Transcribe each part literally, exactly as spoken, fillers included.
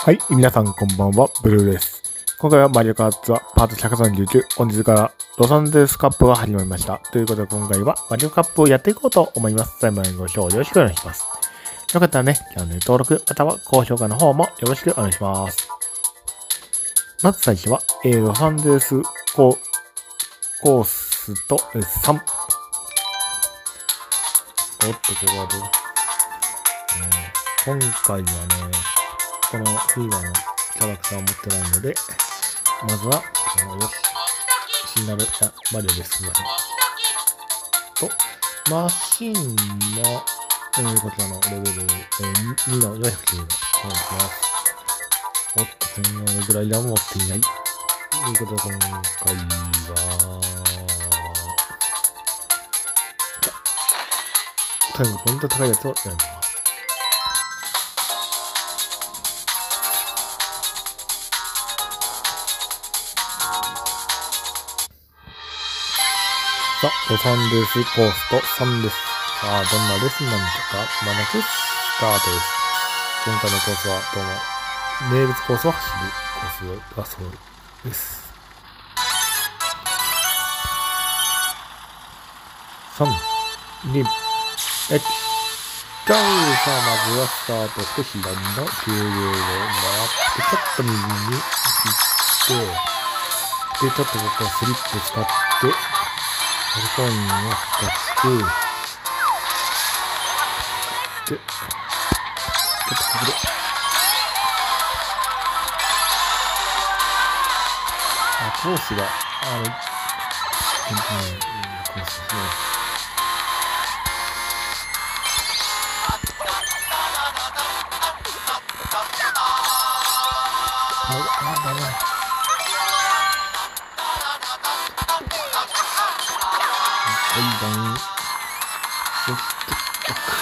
はい、皆さんこんばんは、ブルーです。今回はマリオカートツアーパートひゃくさんじゅうきゅう、本日からロサンゼルスカップが始まりました。ということで今回はマリオカップをやっていこうと思います。最後までご視聴よろしくお願いします。よかったらね、チャンネル登録、または高評価の方もよろしくお願いします。まず最初は、えー、ロサンゼルスコースとさん。おっと、ここはどう、えー、今回はね、このフィーバーのキャラクターを持ってないので、まずは、あのよし、シンナル、あ、マリオです。すみません。と、マシンは、えー、こちらのレベル、えー、にのよんひゃくきゅうの方にします。おっと、専用のグライダーも持っていない。ということで、今回は、最後、ポイント高いやつを選びます。さあ、ロサンゼルスコーストさんです。さあ、どんなレッスンなんでしょうか。まもなくスタートです。今回のコースは、どうも、名物コースを走るコースだそうです。さん、に、いち、ゴー！さあ、まずはスタートして、左のきゅうじゅうごを回って、ちょっと右に行って、で、ちょっとここはスリップ使って、ハルコインを使って、で、ちょっとここで、あ、コースが、あの、本当に、コースですね。あ、あ、だめ。階段、そして、バック。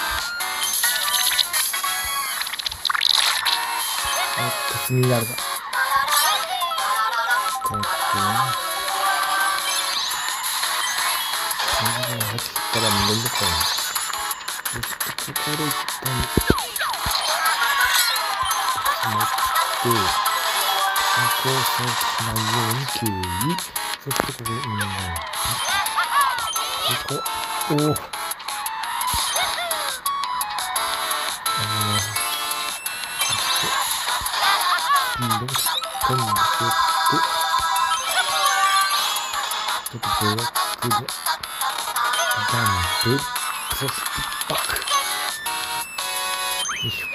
あっと、次になるか。こっちは、この中に入ってきたらめんどくさい。そして、ここで一旦、持って、コースをしないように注意。そして、ここで、うん、ここ、おぉ。あの、スピードをしっかり乗せて、ちょっとブロックで、ジャンプ、そしてバック。よいしょ。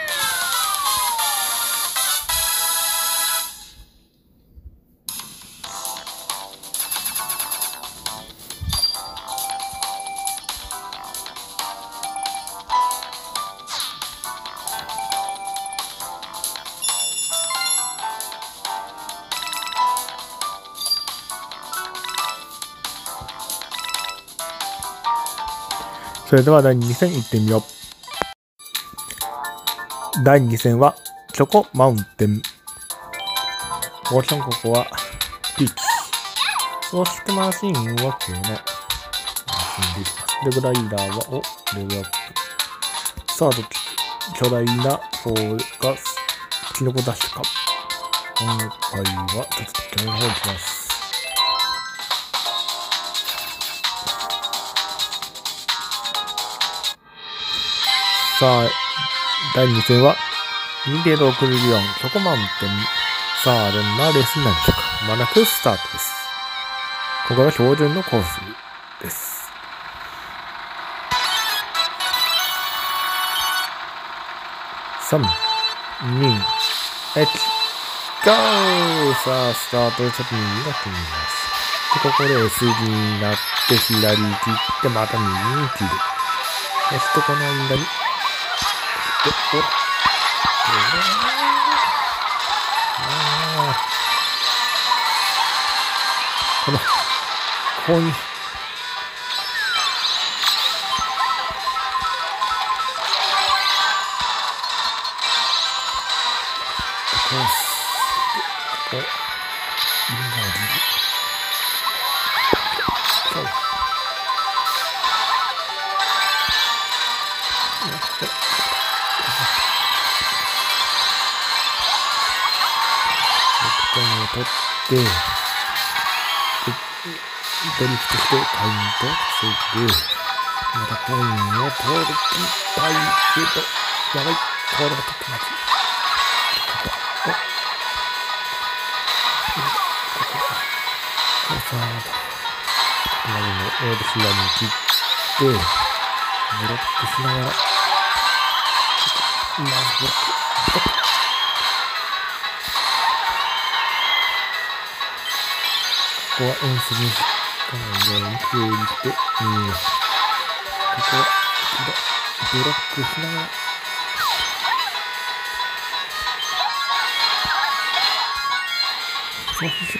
それではだいに戦行ってみよう。だいに戦はチョコマウンテン。もちろんここはピーチ。そしてマシンはこのマシンでいきます。で、グライダーは、お、レベルアップ。さあ、どっち巨大な方がキノコダッシュか。今回はちょっと巨大な方にします。さあ、だいに戦は、にてんろくじゅうよんチョコマウンテン。さあ、どんなレースになるでしょうか。まもなくスタートです。ここが標準のコースです。さん、に、いち、ゴー！さあ、スタートでちょっと右が組みます。で、ここで エス 字になって、左に切って、また右に切る。そして、この間に、で、おっ、あこの、ここに、こう、ここ、リンガーを見る。そう。 取って、ドリフトしてポイント稼いで、またコインを取りたいけど、やばい、これが取ってまずい。ここ、ここ、ここさあ、今のオールシラに切って、ブロックしながら、今、ブロック、ブロック。ここは演出にしかないように注意してみます。ここはブロックしながらそうし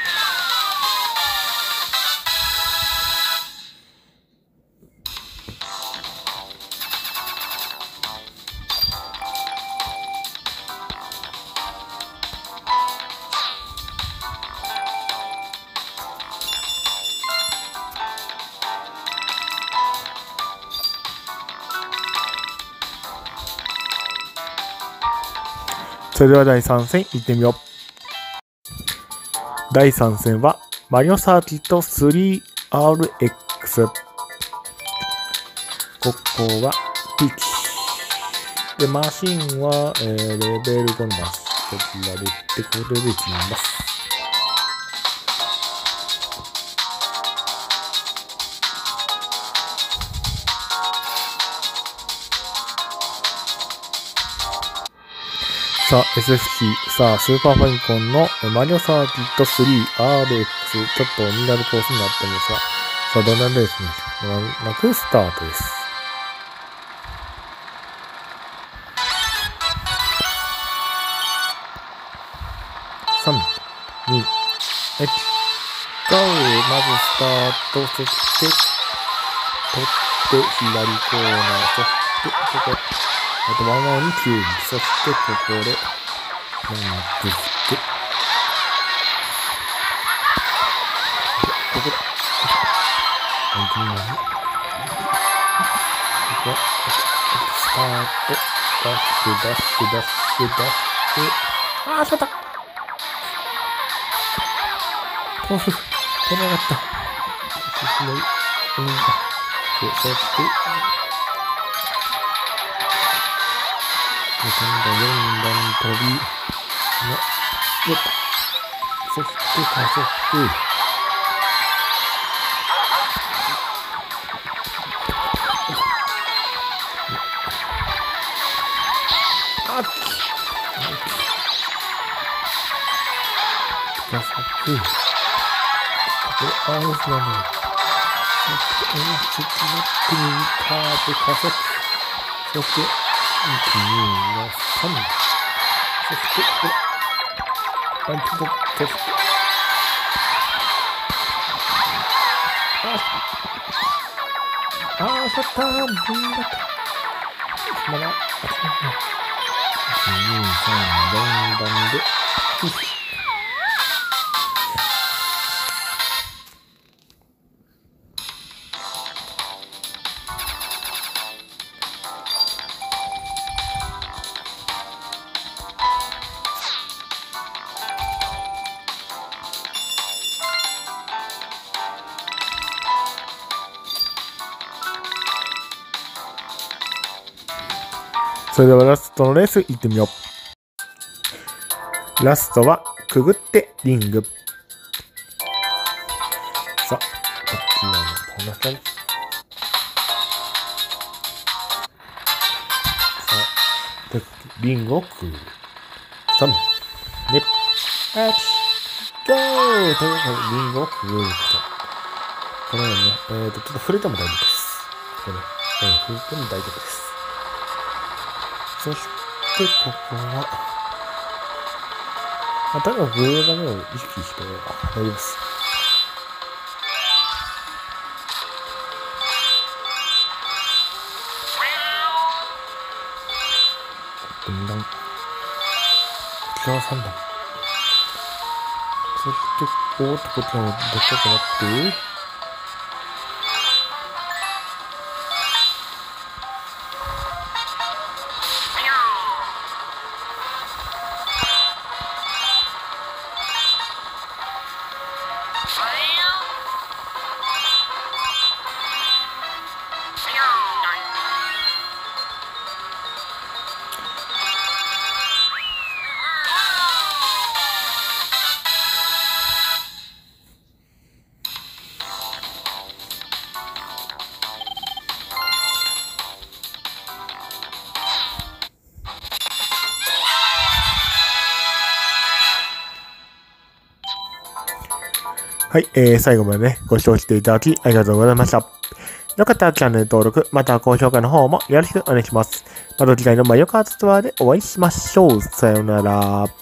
それではだいさん戦いってみよう。だいさん戦はマリオサーキット スリーアールエックス。ここはピーチ。で、マシンは、えー、レベルごのマシンと切られて、これで決めます。さあ、エスエフシー、さあ、スーパーファミコンのマリオサーキット スリーアールエックス、ちょっと鬼なるコースになってますが、さあ、どんなレースになくスタートです。さん、に、いち、ゴー！まずスタート、そして、取って、左コーナー、そして、ここ、あとワンワンにきゅうび、そしてここで、ジャンプして、ここで、はい、こここスタート、ダッシュ、ダッシュ、ダッシュ、ダッシュ、あー、しまった！豆腐、取れなかった。進める、うんだ。そして、さんだん、よんだん飛びの、よっそして加速。あっ加速。これ、アースなの。そして、演出のクリーンカーブ加速。そして、いち、にのさん。そして、これ、ランプド、そして、ああ、しまったー、ブンだった。すまない。いち、に、さん、よんばんで、よし。それではラストのレース行ってみよう。ラストはくぐってリング。さあ、こっちのこんな感じ。さあ、でリングをくぐる。さん、に、いち、ゴー！ということでリングをくぐること。このようにね、えーと、ちょっと触れても大丈夫です。これね、えー、触れても大丈夫です。そして、ここは、まあ、とにかくグーだけを意識して大丈夫です。分断。こちらはさんだん。そして、おーっと、こっちらもでっかくなって、 はい、えー、最後までね、ご視聴していただきありがとうございました。よかったらチャンネル登録、または高評価の方もよろしくお願いします。また次回のマリオカートツアーでお会いしましょう。さようなら。